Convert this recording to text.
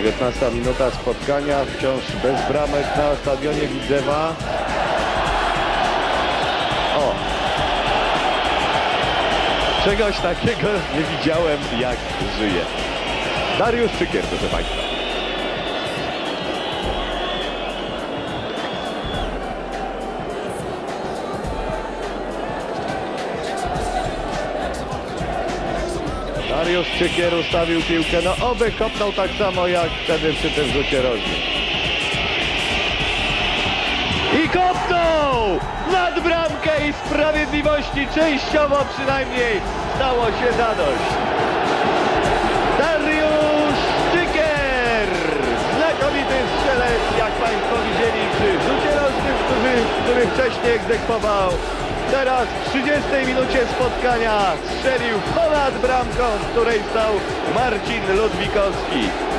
19 minuta spotkania, wciąż bez bramek na stadionie Widzewa. O! Czegoś takiego nie widziałem, jak żyje. Dariusz Czygier, proszę Państwa. Dariusz Czygier ustawił piłkę, no oby kopnął tak samo jak wtedy przy tym rzucie rożnym. I kopnął! Nad bramkę i sprawiedliwości częściowo przynajmniej stało się zadość. Dariusz Czygier! Znakomity strzelec, jak Państwo widzieli przy rzucie rożnym, który wcześniej egzekwował. Teraz w 30 minucie spotkania strzelił ponad bramką, w której stał Marcin Ludwikowski.